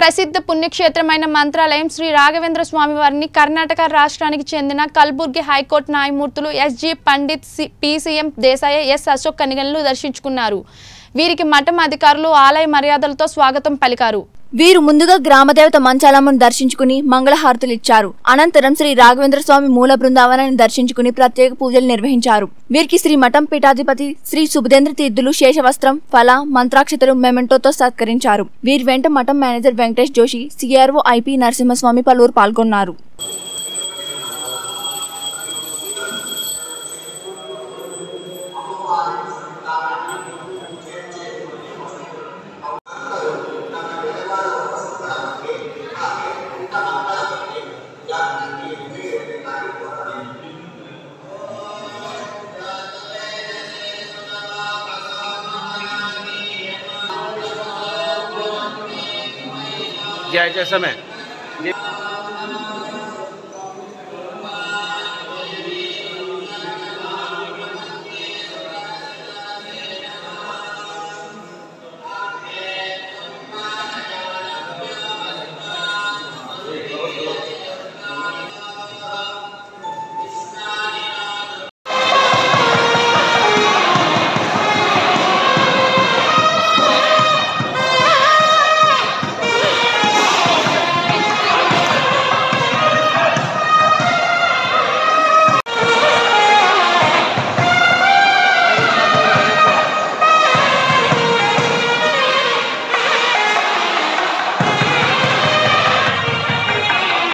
ప్రసిద్ధ పుణ్యక్షేత్రమైన మంత్రాలయం శ్రీ రాఘవేంద్ర స్వామి వారిని కర్ణాటక రాష్ట్రానికి చెందిన కల్బుర్గి హైకోర్టు న్యాయమూర్తులు S G Pandit PCM Desai S Ashok కనిగన్లు దర్శించుకున్నారు. వీరికి మఠం అధికారులు ఆలయ మర్యాదలతో స్వాగతం పలికారు. వీరు ముందుగా గ్రామదేవత మంచాలమ్మను దర్శించుకుని మంగళహారతులు ఇచ్చారు. అనంతరం శ్రీ రాఘవేంద్ర స్వామి మూల బృందావనాన్ని దర్శించుకుని ప్రత్యేక పూజలు నిర్వహించారు. వీరికి శ్రీ మఠం పీఠాధిపతి శ్రీ సుబుధేంద్ర తీర్థులు శేషవస్త్రం, ఫల, మంత్రాక్షతలు, మెమెంటోతో సత్కరించారు. వీరి వెంట మఠం manager Venkatesh Joshi, CRO IP Narasimhaswamy పలువురు పాల్గొన్నారు. जय समय